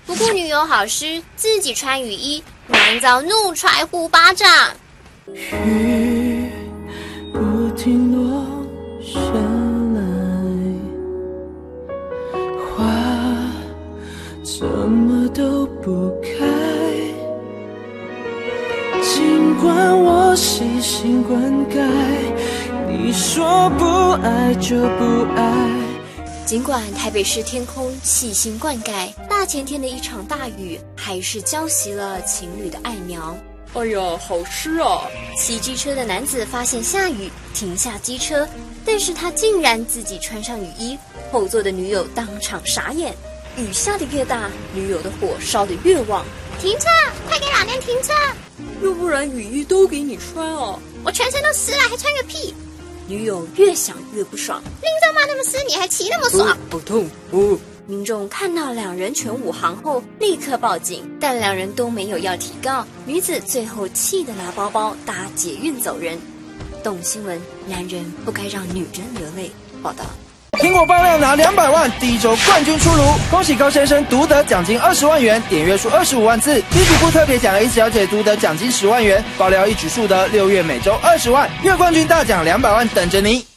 不顾女友好施，自己穿雨衣，男遭怒踹虎巴掌。 雨不停落下来，花怎么都不开。尽管我细心灌溉，你说不爱就不爱。 尽管台北市天空细心灌溉，大前天的一场大雨还是浇熄了情侣的爱苗。 哎呀，好湿啊！ 骑机车的男子发现下雨，停下机车，但是他竟然自己穿上雨衣，后座的女友当场傻眼。雨下的越大，女友的火烧得越旺。停车！快给老娘停车！ 要不然雨衣都给你穿啊！ 我全身都湿了，还穿个屁！女友越想越不爽，林州妈那么湿，你还骑那么爽？ 好痛！哦！ 民众看到两人全武行后，立刻报警，但两人都没有要提告。女子最后气得拿包包搭捷运走人。动新闻：男人不该让女人流泪。报道。 苹果爆料拿200万，第一周冠军出炉，恭喜高先生独得奖金20万元，点阅数25万次。第几部特别奖 A 小姐独得奖金10万元，爆料一举数得6月每周20万，月冠军大奖200万等着你。